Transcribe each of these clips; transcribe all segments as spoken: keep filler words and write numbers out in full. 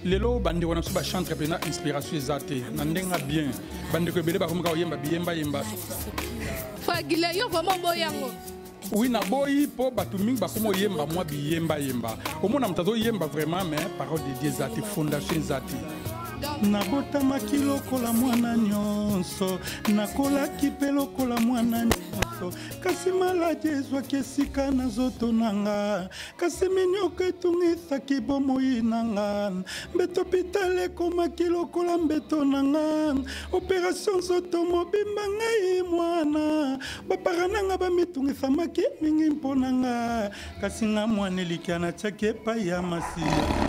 lelo bande wana so ba chanter pena inspiration ezate na ndenga bien bande ko belé ba ko ka yemba biyemba yemba Fagila yo vraiment boyango. Oui, na boyi po batu mingi ba komo yemba mwa biyemba yemba. Omona mtazo yemba vraiment mais parole de Dieu zati fondation zati. Nabota kiloko la mwana nyonso nakolaki mpe lokola mwana nyonso kasi maladi ezwaki esika na zoto nanga kasi minyoka etungisaki bomoi nanga mbeto hôpital ekomaki lokola mbeto nanga opération nzoto mobimba ngai mwana bapara nanga bamitungisamaki mingi mpo nanga kasi nga mwana elikia natiaki epai ya masiya.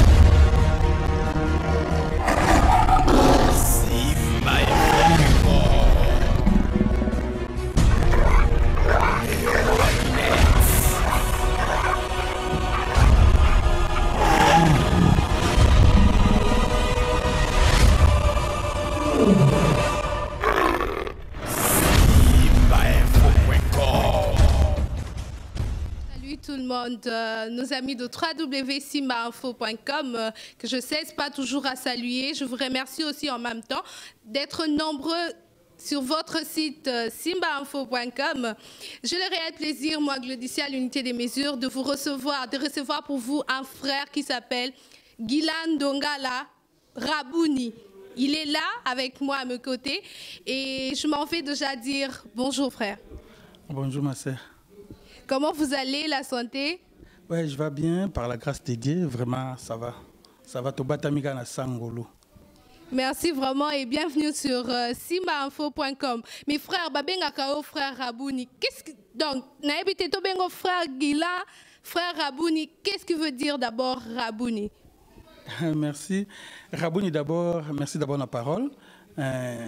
Tout le monde, euh, nos amis de w w w point simba info point com euh, que je cesse pas toujours à saluer. Je vous remercie aussi en même temps d'être nombreux sur votre site euh, simba info point com. J'ai le réel plaisir, moi, Glodicia, à l'unité des mesures, de vous recevoir, de recevoir pour vous un frère qui s'appelle Gilan Dongala Rabouni. Il est là avec moi à mes côtés et je m'en fais déjà dire bonjour frère. Bonjour ma sœur. Comment vous allez, la santé? Ouais, je vais bien, par la grâce de Dieu, vraiment, ça va. Ça va, Tobatamiga na Sangolo. Merci vraiment et bienvenue sur euh, simba info point com. Mes frères, Babenga Kao, frère Rabouni. Qu'est-ce que... Donc, Naïbité Tobengo, frère Gila, frère Rabouni. Qu'est-ce que veut dire d'abord Rabouni? Merci. Rabouni d'abord, merci d'abord la parole. Euh,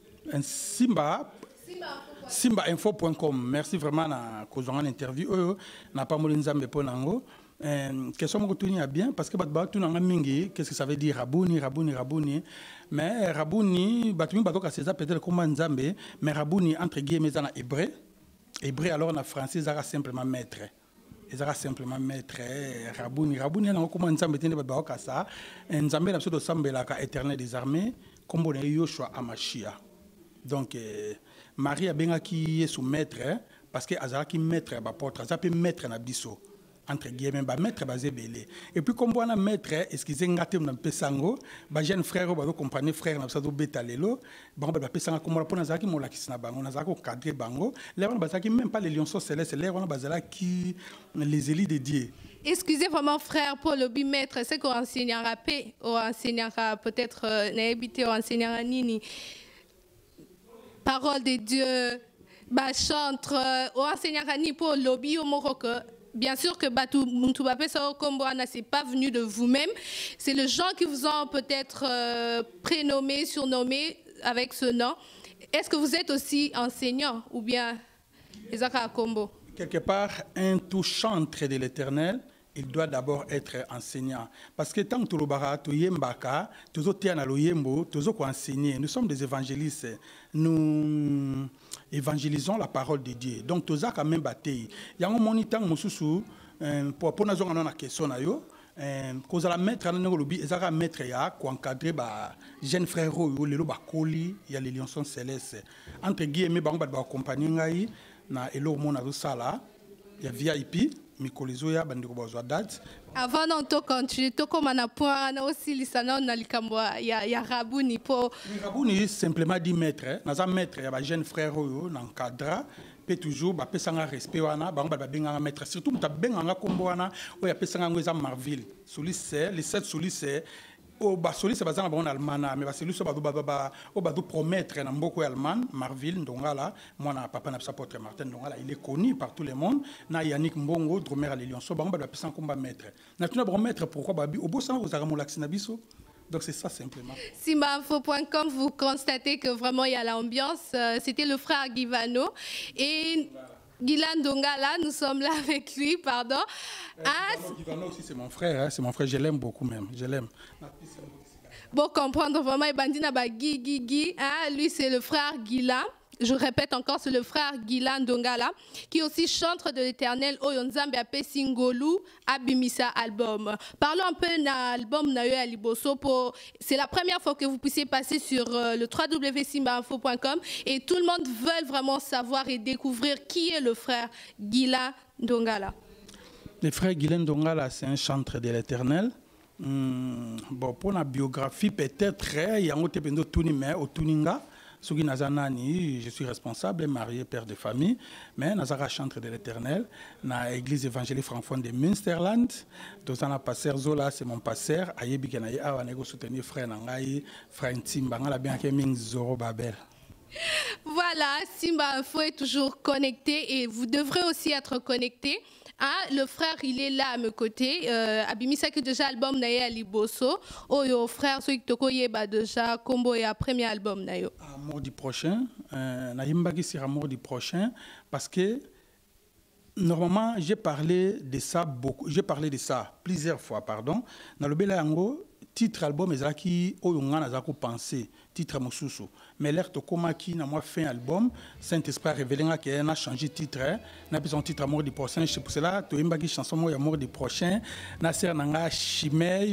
Simba. simba info point com. Merci vraiment na kozonga l'interview. Euh, na pas mo nzambe ponango. Euh, question mo tuni bien parce que bat ba tuna mingi, qu'est-ce que ça veut dire Rabouni, Rabouni, Rabouni. Mais Rabouni, batumi batoka c'est ça peut-être comme nzambe, mais Rabouni entre guillemets dans hébreu. Hébreu alors en français ça simplement maître. Ils ont simplement maître Rabouni. Rabouni na comme nzambe tene bat ba ça. Nzambe na pseudo sambela ka éternel des armées, comme on Yoshua Amashia. Donc euh, Marie a bien qui est sous maître parce que Azara qui maître à porte, Azara peut maître na biso entre guillemets, ba maître basé belé. Et puis comme on a maître, excusez ngate na pesango, ba jeune frère ba compagnie frère na sado betalelo, ba ba pesanga comme on a Azara qui mo la kisna bango, na Azara ko cadrer bango, là on bazaki même pas les lionceaux célestes, là on a bazala qui les élites de Dieu. Excusez vraiment frère pour le bimaître, c'est qu'on enseignera paix, ou enseignera peut-être n'habité ou enseignera nini. Parole de Dieu, bah, chantre, ou enseignera ni pour lobby au Maroc. Bien sûr que Batou Moutoubapé Saokomboana, c'est pas venu de vous-même. C'est les gens qui vous ont peut-être euh, prénommé, surnommé avec ce nom. Est-ce que vous êtes aussi enseignant ou bien Ezaka Kombo? Quelque part, un tout chantre de l'Éternel, il doit d'abord être enseignant. Parce que tant que tu yembaka, tu enseigner. Nous sommes des évangélistes. Nous évangélisons la parole de Dieu. Donc, tu as quand même battu. Il y a un moniteur pour pour nous avoir une question nayo. Cause la maître na ngolobi ezaka maître ya ko encadrer ba jeune frère oyo lelo ba koli ya les lions célestes. Entre guillemets ba ba accompagner ngai na elo mona zo sala ya V I P. Avant de continuer, tu as aussi l'isana na likambwa ya ya Rabouni po. Rabouni simplement dit maître, na maître ya ba jeune frère oyo na encadra peut toujours ba pesanga respect wana ba ba benga maître surtout ta benga kombo wana oya pesanga ngweza Marville. Soli c'est les sept soli c'est au basoli c'est bazanga bon allemand mais basoli so ba ba o ba do promettre na mboko allemand Marville ndongala mwana papa na apôtre Martin ndongala il est connu par tout le monde na Yannick Mbongo dromer à Lyon so ba ba pesanga komba maître na tuna ba maître pourquoi ba au bossa vous ara molaxina biso. Donc c'est ça simplement. simba info point com, vous constatez que vraiment il y a l'ambiance. C'était le frère Givano et Gilan Dongala, nous sommes là avec lui, pardon. Euh, ah, Givano aussi c'est mon frère, hein, c'est mon frère, je l'aime beaucoup même, je l'aime. Bon comprendre vraiment, Bandina ba Gui Gui Gui, hein, lui c'est le frère Gilan. Je répète encore, c'est le frère Guilan Dongala, qui est aussi chantre de l'Éternel Oyonzambe Ape Singolu Abimisa album. Parlons un peu de l'album Nayo Aliboso. C'est la première fois que vous puissiez passer sur euh, le w w w point simba info point com et tout le monde veut vraiment savoir et découvrir qui est le frère Guilan Dongala. Le frère Guilan Dongala, c'est un chantre de l'Éternel. Hum, bon, pour la biographie, peut-être, il y a un autre mais au Tuninga. Je suis responsable, marié, père de famille, mais Nazara chantre de l'Éternel, dans l'église évangélique francophone de Münsterland. Dans un pasteur Zola, c'est mon pasteur. Ayebi kenaye awa nego soutenir frère Nangai, frère Ntimba, ngala bien ke ming Zoro Babel. Voilà, Simba Info est toujours connecté et vous devrez aussi être connecté. Ah, le frère, il est là à mes côtés. Euh, Abimisa qui déjà album naye Aliboso. Oh yo frère, celui qui toko yeba déjà combo et premier album nayo. Amour du prochain, euh, naimba qui sera amour du prochain parce que normalement j'ai parlé de ça beaucoup, j'ai parlé de ça plusieurs fois pardon. Dans le Belango, titre album est qui oyonga nazako penser titre mosusu mais l'air to koma qui na moi fait album Saint-Esprit révélé que a changé titre na besoin titre amour du prochain c'est pour cela to imba qui chanson moi amour du prochain na ser nanga Chimay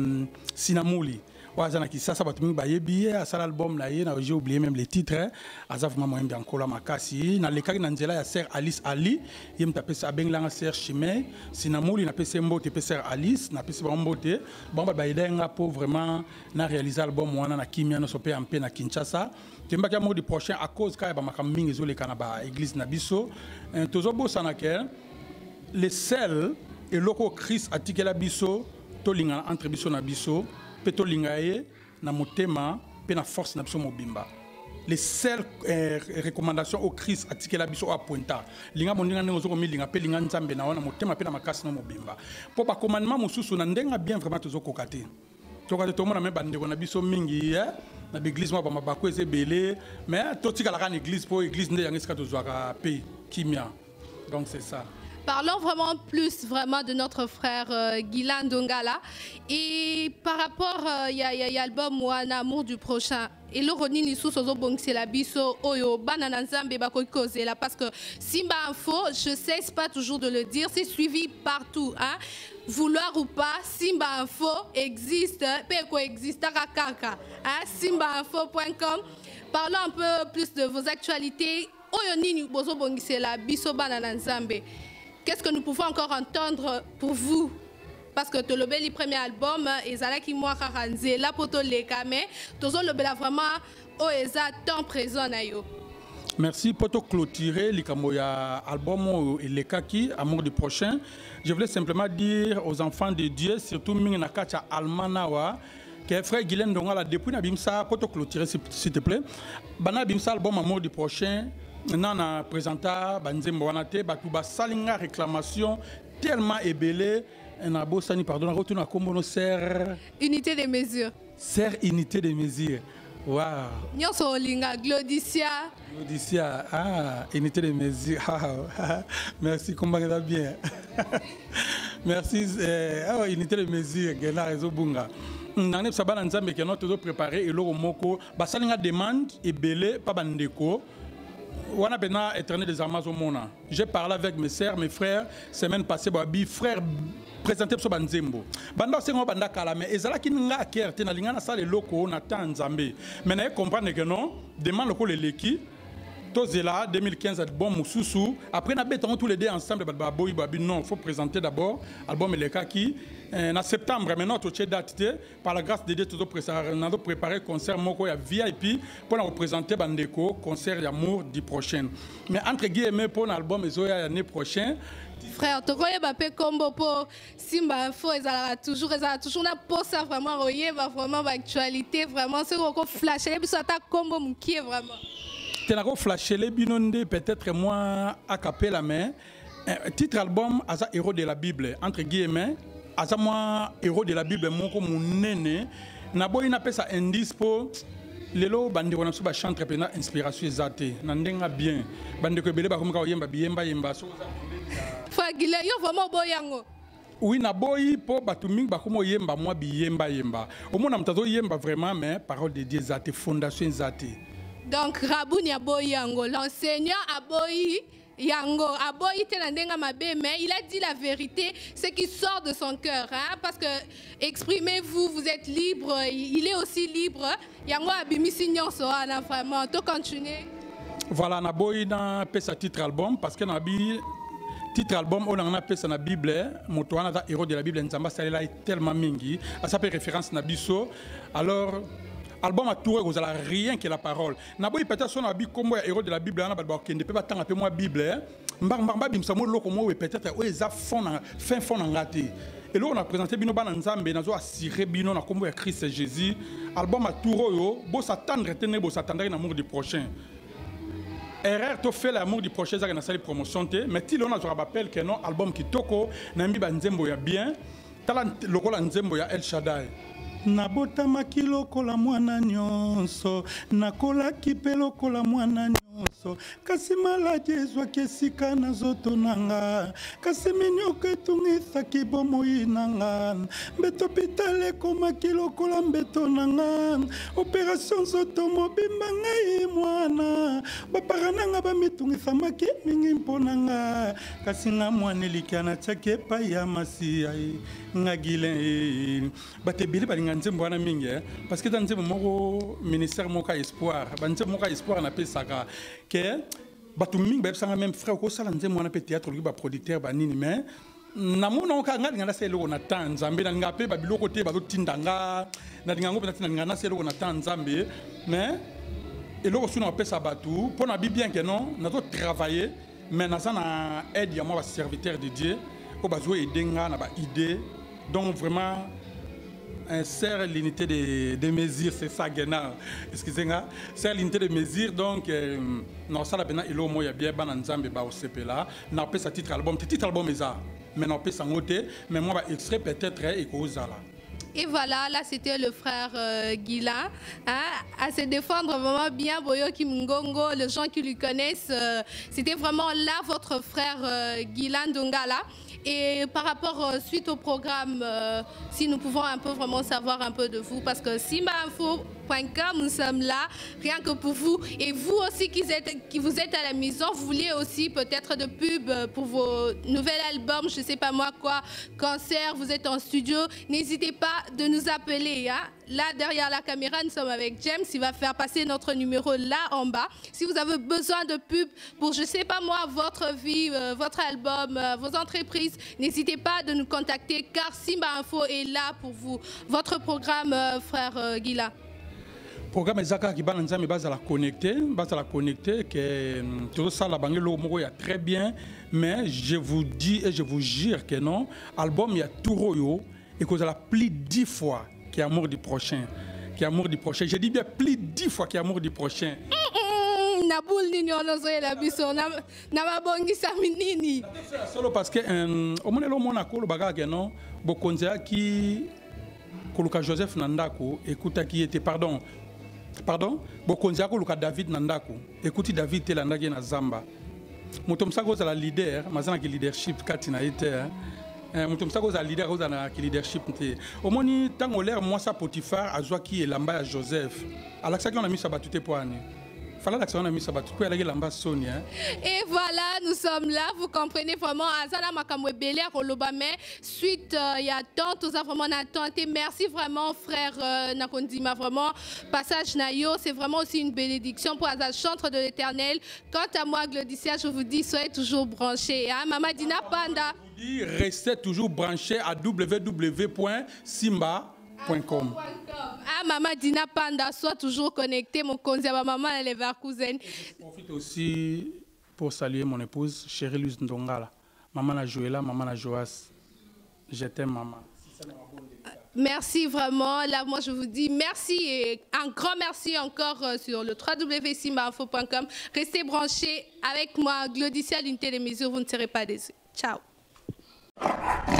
Sinamuli wazana ki sasa batu mingi bayebi asala album na ye na j'ai oublié même les titres aza vraiment moi bien kola makasi na lekaki na nzela ya ser Alice Ali yem tapé sa benglanga ser Chimay Sinamuli na pese mbote pe ser Alice na pese ba mbote bon ba bayidenga pour vraiment na réaliser album wana na kimia no sopé en pe na Kinshasa temba ka mo di prochain à cause ka ba makammingi zo le kana ba église na biso tozo bosa na ke les sel et loko Christ atikela biso to linga entre biso na biso peto lingaye na motema pe na force na biso mobimba les seules euh, recommandations au Christ atikela biso a pointa linga mondinga nengo zo komi linga pe linga nzambe na wana motema pe na makasi na mobimba po ba commandement mosusu na ndenga bien vraiment tozo kokate tokate to mona me bandeko na biso mingi eh na l'église moi ba mabako ezebele mais to tikala ka na église po église nde yanga ska tozwaka pe kimia donc c'est ça. Parlons vraiment plus vraiment de notre frère euh, Guilan Dongala. Et par rapport, il euh, y, y, y a l'album Wana Amour du prochain. Et le Roni Lissou Sozo Bongse la Biso Oyo Banananzambe Bakoy là parce que Simba Info, je cesse pas toujours de le dire, c'est suivi partout. Hein? Vouloir ou pas, Simba Info existe, Peko existe, Takakaka. Hein? simba info point com. Parlons un peu plus de vos actualités. Oyo Nini Bozo Bongse la Biso Banananzambe. Qu'est-ce que nous pouvons encore entendre pour vous? Parce que le bel premier album, Ezala qui moi karanze la poto le kame, tozo le bel vraiment o eza temps présent na yo. Merci pour te clôturer l'ikamoya album et le kaki amour du prochain. Je voulais simplement dire aux enfants de Dieu, surtout mingi na kacha almanawa, que frère Guilan Dongala depuis na bimsa pour te clôturer s'il te plaît. Bana bimsa album amour du prochain. Maintenant, on a présenté Banzembo Wanate, Batuba Salinga réclamation tellement ébélée. On a beau sani pardon, on retourne à Kombono Serre. Unité des mesures. Serre unité des mesures. Waouh. Nyonso Olinga, Glodicia. Glodicia, ah, unité des mesures. Ah, merci, comment ça va bien. Merci, ah, unité des mesures, Gela Rezo Bunga. Nane Sabana Nzambe qui a notre préparé et l'eau moko. Basalinga demande ébélée, pas bandeko. Wana bena éternel des armes au monde. J'ai parlé avec mes sœurs, mes frères, semaine passée, babi frère présenté sur Banzembo. Banda c'est moi banda kala mais ezala ki nga akerte na linga na sale loko na tanzambe. Mais na comprendre que non, demande loko le leki. Tozela deux mille quinze album Moussousou. Après na béton tous les deux ensemble ba boy babi non, faut présenter d'abord album Eleka qui en septembre maintenant tu date par la grâce de Dieu tout préparer on a préparé concert moko ya V I P pour nous présenter bandeko concert d'amour du prochain. Mais entre guillemets pour l'album ezoya l'année prochaine frère tokoye ba pe combo pour Simba Info ezala toujours ezala toujours na posa vraiment royer va vraiment actualité vraiment c'est qu'on flasher biso ata combo mukie vraiment. Tenako flasher les binonde peut-être moi a capé la main titre album Aza héros de la Bible entre guillemets Aza moi héros de la Bible moko munene na boy na pesa indice pour lelo bandeko na so ba chanter pena inspiration ezate na ndenga bien bandeko ebele ba komika oyemba biyemba yemba so za Fagile yo vraiment boyango. Oui na boy po batu mingi ba komo yemba moi biyemba yemba omona mtazo yemba vraiment mais parole de Dieu ezate fondation ezate Donc, Rabouni Aboyi Yango, l'enseignant Aboyi Yango, Aboyi Telandenga Mabe, mais il a dit la vérité, ce qui sort de son cœur. Hein, parce que, exprimez-vous, vous êtes libre, il est aussi libre. Yango Abimisi Nyonso, vraiment, tout continuer. Voilà, Naboyi dans ce titre album, parce que Nabi. Titre album, on a appelé ça la Bible, Motoana, héros de la Bible, Nzamba, ça est tellement mingi, ça fait référence à Nabiso. Alors, album a touré, vous n'avez rien que la parole. Naboyi peut-être son habit comme héros de la Bible, on a ne peut pas tant appeler moi Bible. Mbamba bimsamo loko mo peut-être où les fond fin fond en raté. Et là on a présenté bino bana Nzambe, nazo assuré bino na kombo ya Christ Jésus. Album a touré yo, bo s'attendre tenez bo s'attendre à l'amour du prochain. Erreur to fait l'amour du prochain ça na sali promotion té mais ti lona zo rappelle que non album ki toko na mbi ba nzembo ya bien talent lokola nzembo ya El Shaddai nabotamaki lokola mwana nyonso nakolaki mpe lokola mwana nyonso kasi maladi ezwaki esika na nzoto nanga kasi minyoka etungisaki bomoi nanga mbeto hôpital ekomaki lokola mbeto nanga opération nzoto mobimba ngai mwana bapara nanga bamitungisamaki mingi mpo nanga kasi nga mwana elikia natiaki epai ya masiya ngagile bato ebele balinga nzembo wana mingi parce que ta nzembo moko ministère moko ya espoir banzembo moko ya espoir napesaka ke bato mingi bayebisanga même frère okosala nzembo wana mpe théâtre oloki baproducteur banini mais namona oka nga linga nasa eloko na temps nzambe nalinga mpe babiloko te bazotinda nga nalinga ngo mpe nati nalinga nasa eloko na temps nzambe mais eloko suna bapesa bato mpo na bi bien ke non nazotravailler mais naza na aide ya mwa baserviteur de dieu oyo bazoede nga na baidée donc vraiment insère l'unité de, de mesure, c'est ça, Gena. Excusez-moi. C'est l'unité de mesure, donc, euh, non, ça, là, il y a bien, ban Nzambe, ba, au C P là. On appelle ça titre album. Titre album, est ça. Mais on appelle ça noté. Mais moi, extrait peut-être, et cause là. Et voilà, là c'était le frère euh, Gila, hein, à se défendre vraiment bien, Boyo Kimungongo, les gens qui lui connaissent, euh, c'était vraiment là votre frère euh, Gila Ndongala. Et par rapport, euh, suite au programme, euh, si nous pouvons un peu vraiment savoir un peu de vous, parce que Simba Info point com, nous sommes là, rien que pour vous. Et vous aussi qui êtes, qui vous êtes à la maison, vous voulez aussi peut-être de pub pour vos nouveaux albums, je ne sais pas moi quoi, concert, vous êtes en studio, n'hésitez pas de nous appeler. Hein. Là, derrière la caméra, nous sommes avec James, il va faire passer notre numéro là en bas. Si vous avez besoin de pub pour, je ne sais pas moi, votre vie, euh, votre album, euh, vos entreprises, n'hésitez pas de nous contacter car Simba Info est là pour vous. Votre programme, euh, frère euh, Gila. Programme ezaka ki bana nzambe bazala connecté, bazala connecté que tout ça la bangue moko ya très bien, mais je vous dis et je vous jure que non, album ya Touroyo et que la plus dix fois qui amour du prochain, qui amour du prochain. Je dis bien plus dix fois qui amour du prochain. Naboul nini onozoye la biso na na mabongisa minini. Solo parce que au moins le mona ko baga que non, bokonza ki koluka Joseph Nandako, écoute qui était pardon. Pardon, bokonza ko luka David Nandako. Écoute David telandaki na Zamba. Mutom sako za la leader, mazana ki leadership kati na été. Mutom sako za leader za na ki leadership te. Omoni tango l'air moi sa Potiphar azwa ki elamba ya Joseph. Alaxa ki on a mis sa batute poani. Et voilà, nous sommes là, vous comprenez vraiment. Azala makamwe belé kolobame suite il y a tant tout ça vraiment attente. Merci vraiment frère Nakondima vraiment passage nayo, c'est vraiment aussi une bénédiction pour Azal chantre de l'Éternel. Quant à moi Glodicia, je vous dis soyez toujours branchés hein. Mama Dina Panda. Restez toujours branchés à w w w point simba point com. Ah, Maman Dina Panda, sois toujours connecté, mon conseil à maman et les Leverkusen. Je profite aussi pour saluer mon épouse, chérie Luz Ndongala. Maman la Joëla, maman la Joas. Je t'aime, maman. Merci vraiment. Là, moi, je vous dis merci et un grand merci encore sur le w w w point simba info point com. Restez branchés avec moi, Glodicia, l'unité des mesures, vous ne serez pas déçus. Ciao.